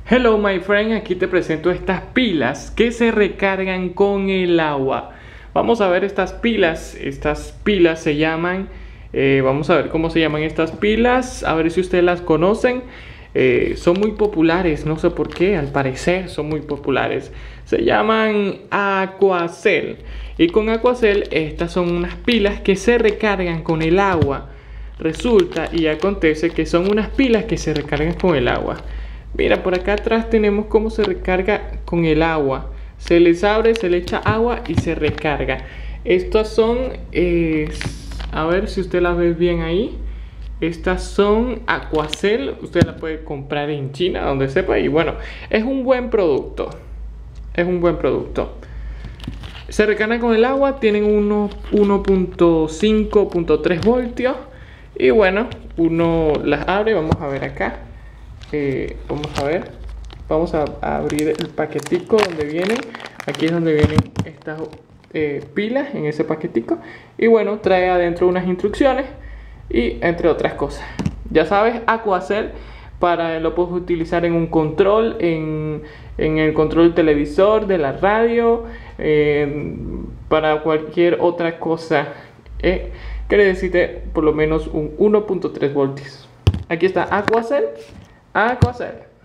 Hello my friend, aquí te presento estas pilas que se recargan con el agua. Vamos a ver estas pilas se llaman, vamos a ver cómo se llaman estas pilas, a ver si ustedes las conocen. Son muy populares, no sé por qué, al parecer son muy populares. Se llaman Aquacel. Y con Aquacel estas son unas pilas que se recargan con el agua. Resulta y acontece que son unas pilas que se recargan con el agua. Mira, por acá atrás tenemos cómo se recarga con el agua. Se les abre, se le echa agua y se recarga. Estas son, a ver si usted las ve bien ahí. Estas son Aquacel. Usted las puede comprar en China, donde sepa. Y bueno, es un buen producto. Es un buen producto. Se recargan con el agua. Tienen 1.5.3 voltios. Y bueno, uno las abre. Vamos a ver acá. Vamos a abrir el paquetico donde vienen. Aquí es donde vienen estas pilas, en ese paquetico. Y bueno, trae adentro unas instrucciones y entre otras cosas. Ya sabes, Aquacel lo puedes utilizar en un control, en el control del televisor, de la radio, para cualquier otra cosa que necesite por lo menos un 1.3 voltios. Aquí está Aquacel. Aquacel.